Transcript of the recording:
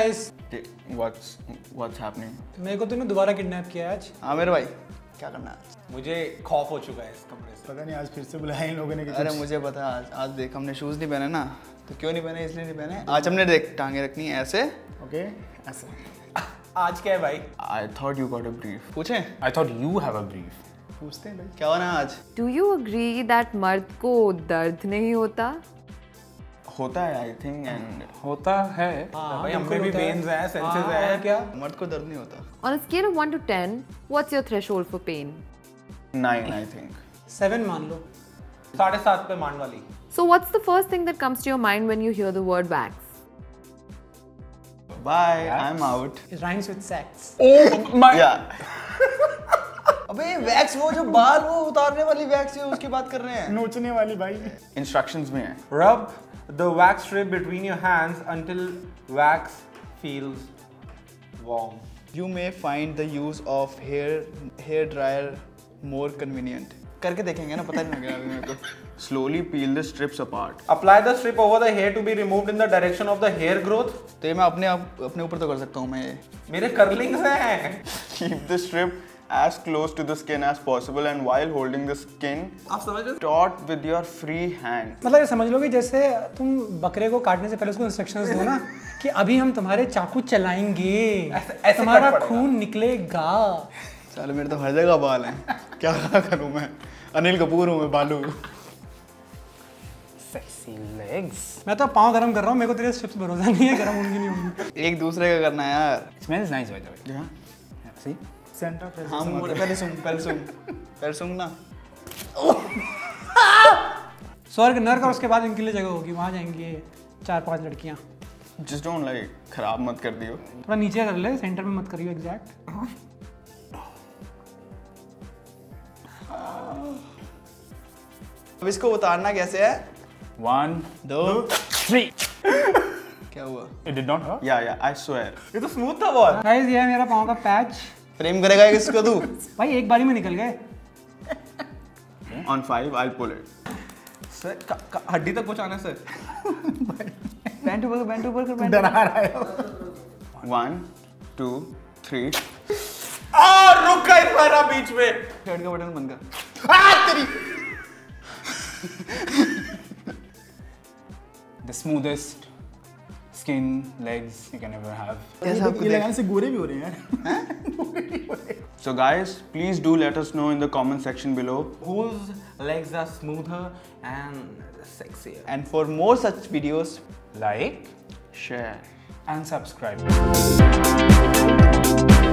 Guys. What's happening? मेरे को तूने दोबारा किडनैप किया आज। हाँ मेरे भाई, क्या करना है? मुझे खौफ हो चुका है इस कमरे से। पता नहीं आज फिर से बुलाया इन लोगों ने। अरे मुझे पता है, आज देख हमने शूज़ नहीं पहने ना, तो क्यों नहीं पहने, इसलिए नहीं पहने। आज हमने देख टांगे रखनी है ऐसे। ओके ऐसे। आज क्या है भाई? I thought you got a brief. पूछें? I thought you have a brief. पूछते हैं भाई। क्या होना है आज? Do you agree that मर्द को दर्द नहीं होता? होता है I think and होता है। भाई हमें भी veins हैं, senses हैं। क्या? मर्द को दर्द नहीं होता। On a scale of 1 to 10, what's your threshold for pain? 9 I think. 7 मान लो। 7.5 पे मान वाली। So what's the first thing that comes to your mind when you hear the word wax? Bye, I'm out. It rhymes with sex. Oh my! Yeah. अबे wax वो जो बाल वो उतारने वाली वैक्स है उसकी बात कर रहे हैं। नोचने वाली भाई। Instructions में है। Rub the wax strip between your hands until wax feels warm. You may find the use of hair dryer more convenient. करके देखेंगे ना, पता नहीं लगेगा अभी मेरे को। Slowly peel the strips apart. Apply the strip over the hair to be removed in the direction of the hair growth. तो ये मैं अपने ऊपर तो कर सकता हूँ मैं ये। मेरे curlings हैं। Keep the strip as close to the skin as possible and while holding the skin, आप समझ रहे हो? taut with your free hand. मतलब ये समझ लो कि जैसे तुम बकरे को काटने से पहले उसको इंस्ट्रक्शंस दो ना कि अभी हम तुम्हारे चाकू चलाएंगे, ऐसे तुम्हारा कट पड़ेगा। खून निकलेगा। साले मेरे तो हर जगह बाल हैं। क्या करूँ मैं? अनिल कपूर हूँ मैं, बालू। Sexy legs. मैं तो पाँव गरम कर रहा हूँ, मेरे को तेरे स्ट्रिप्स भरोसा नहीं है, गरम होंगी नहीं होंगी। एक दूसरे का करना है यार। Smells nice by the way. क्या? See? Center Fresh. हाँ पहले सुन ना। स्वर्ग नर्क और उसके बाद इनके लिए जगह होगी, वहाँ जाएंगी 4-5 लड़कियाँ। Just don't like खराब मत कर दियो। थोड़ा नीचे कर ले, सेंटर में मत करियो एग्जैक्ट। अब इसको उतारना कैसे है? 1, 2, 3. क्या हुआ? It did not hurt. Yeah, I swear. ये तो smooth था बहुत। गाइस ये है मेरा पाँव का पैच। फ्रेम करेगा किसको तू? भाई एक बारी में निकल गए। On 5, I'll pull it. हड्डी तक पहुंचाने से। बैंड ऊपर कर। डरा रहा है। 1, 2, 3. रुक गई तुम्हारा बीच में। शर्ट का बटन बंद कर। तेरी। The smoothest skin legs you can ever have. ये लगाने से गोरे भी हो रहे हैं यार। So guys, please do let us know in the comment section below. Whose legs are smoother and sexier? And for more such videos, Like share. and subscribe.